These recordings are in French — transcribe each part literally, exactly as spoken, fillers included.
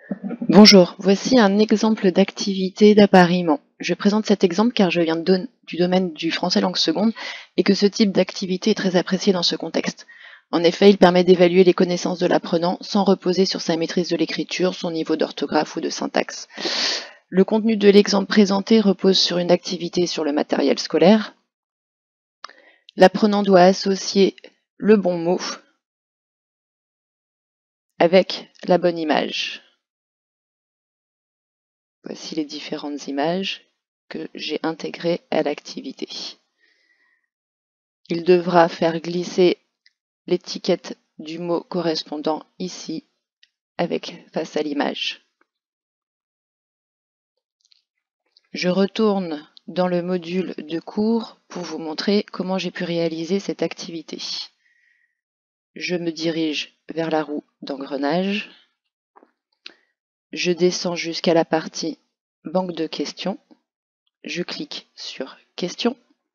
Bonjour, voici un exemple d'activité d'appariement. Je présente cet exemple car je viens de don- du domaine du français langue seconde et que ce type d'activité est très apprécié dans ce contexte. En effet, il permet d'évaluer les connaissances de l'apprenant sans reposer sur sa maîtrise de l'écriture, son niveau d'orthographe ou de syntaxe. Le contenu de l'exemple présenté repose sur une activité sur le matériel scolaire. L'apprenant doit associer le bon mot avec la bonne image. Voici les différentes images que j'ai intégrées à l'activité. Il devra faire glisser l'étiquette du mot correspondant ici avec face à l'image. Je retourne dans le module de cours pour vous montrer comment j'ai pu réaliser cette activité. Je me dirige vers la roue d'engrenage. Je descends jusqu'à la partie banque de questions. Je clique sur questions.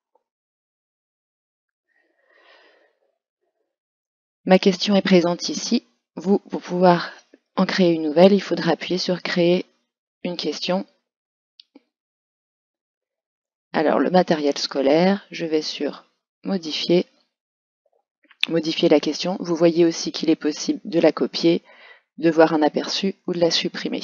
Ma question est présente ici. Vous, pour pouvoir en créer une nouvelle, il faudra appuyer sur créer une question. Alors, le matériel scolaire, je vais sur modifier, modifier la question. Vous voyez aussi qu'il est possible de la copier, de voir un aperçu ou de la supprimer.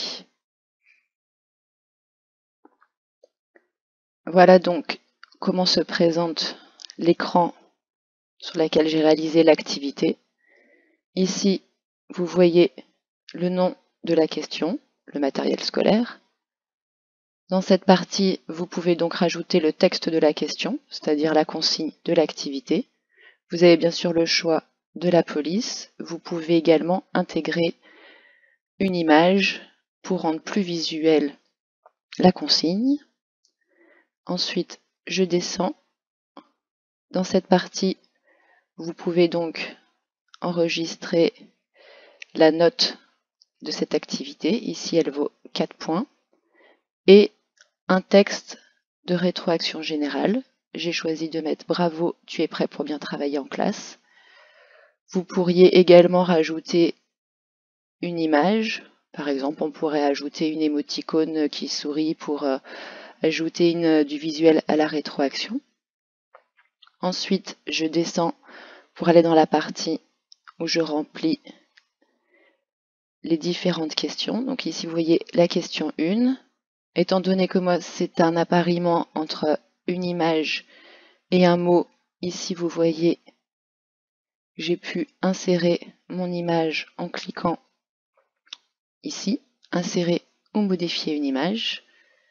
Voilà donc comment se présente l'écran sur lequel j'ai réalisé l'activité. Ici, vous voyez le nom de la question, le matériel scolaire. Dans cette partie, vous pouvez donc rajouter le texte de la question, c'est-à-dire la consigne de l'activité. Vous avez bien sûr le choix de la police. Vous pouvez également intégrer une image pour rendre plus visuelle la consigne. Ensuite, je descends. Dans cette partie, vous pouvez donc enregistrer la note de cette activité. Ici, elle vaut quatre points. Et un texte de rétroaction générale. J'ai choisi de mettre « Bravo, tu es prêt pour bien travailler en classe ». Vous pourriez également rajouter une image. Par exemple, on pourrait ajouter une émoticône qui sourit pour euh, ajouter une, du visuel à la rétroaction. Ensuite, je descends pour aller dans la partie où je remplis les différentes questions. Donc ici, vous voyez la question un. Étant donné que moi, c'est un appariement entre une image et un mot, ici, vous voyez, j'ai pu insérer mon image en cliquant ici, insérer ou modifier une image.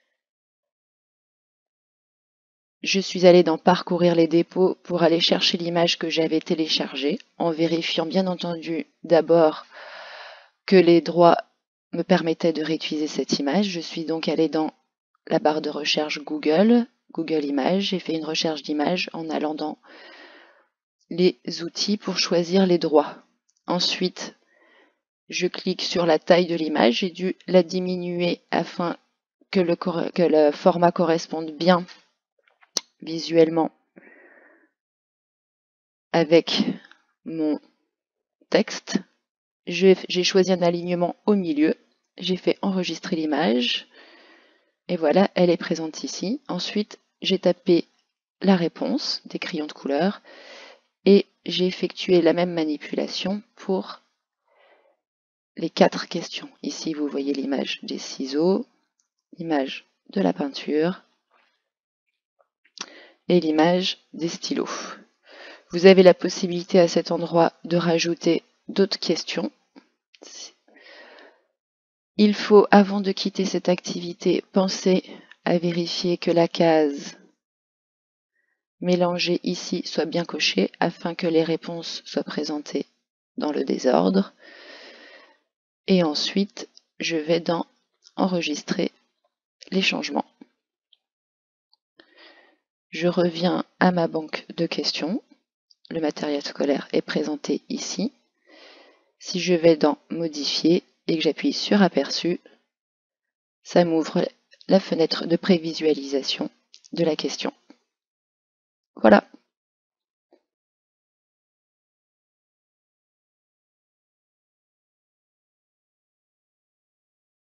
Je suis allée dans parcourir les dépôts pour aller chercher l'image que j'avais téléchargée, en vérifiant bien entendu d'abord que les droits me permettaient de réutiliser cette image. Je suis donc allée dans la barre de recherche Google, Google Images. J'ai fait une recherche d'image en allant dans les outils pour choisir les droits. Ensuite, je clique sur la taille de l'image. J'ai dû la diminuer afin que le, que le format corresponde bien visuellement avec mon texte. J'ai choisi un alignement au milieu. J'ai fait enregistrer l'image. Et voilà, elle est présente ici. Ensuite, j'ai tapé la réponse des crayons de couleur et j'ai effectué la même manipulation pour les quatre questions. Ici, vous voyez l'image des ciseaux, l'image de la peinture et l'image des stylos. Vous avez la possibilité à cet endroit de rajouter d'autres questions. Il faut, avant de quitter cette activité, penser à vérifier que la case mélangée ici soit bien cochée afin que les réponses soient présentées dans le désordre. Et ensuite, je vais dans Enregistrer les changements. Je reviens à ma banque de questions. Le matériel scolaire est présenté ici. Si je vais dans Modifier et que j'appuie sur Aperçu, ça m'ouvre la fenêtre de prévisualisation de la question. Voilà.